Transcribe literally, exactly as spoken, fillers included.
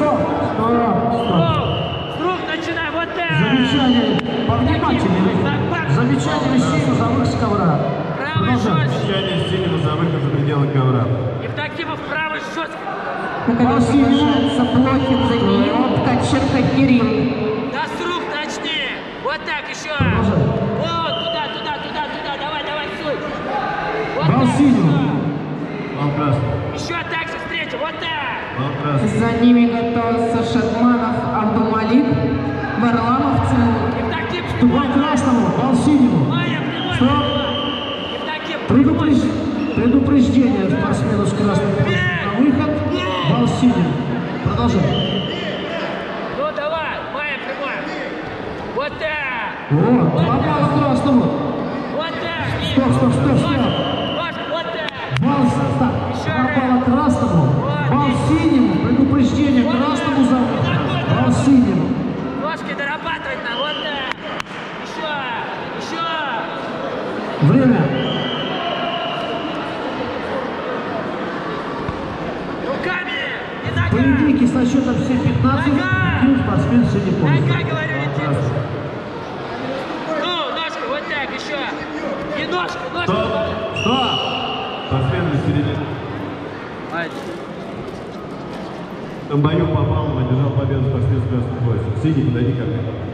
Стоп! Стоп! Стоп! С рук начинай, вот так! Замечание! Повнимательнее! Замечание Евстигнеева за выход с ковра. Правый жестко! Замечание Евстигнеева за выход за пределы ковра. Евдокимов правый жестко! Наконец совершается Блохин, за ним Ткаченко Кирилл. Да с рук начни! Вот так, еще! Вот, туда, туда, туда, туда, давай, давай, суй! Вот Бал так! синего. Бал красный. Еще так же встречу, вот так! Бал красный. За ними готовятся Шадманов Абдумалик, Варламов Тимур. Евдоким, Бал красному, бал синему. Майя, прямой, Стоп! прямой! Евдоким, прямой! Предупреж- Предупреждение спортсмену с красным на выход. Бал синему. Продолжай. Ну давай, Майя, прямой! Вот так! Вот, два балла красному. Вот так! Стоп, стоп, стоп, стоп. Ножка, вот так! Бал, так, Еще два раз. балла красному. Бал синему. Предупреждение красному за выход. Бал синему. Ножки дорабатывать надо, вот так! Еще! Еще! Время. Руками! И В нога! поединке со счетом семь пятнадцать бьют спортсмен синий пояс. Нога, говорю, иди! Ну, ножка, вот так, еще! И ножка, ножка! Стоп! Стоп! Спортсмен на середине. Ай. В бою попал, одержал победу спортсмен с красным поясом. Синий, подойди ко мне.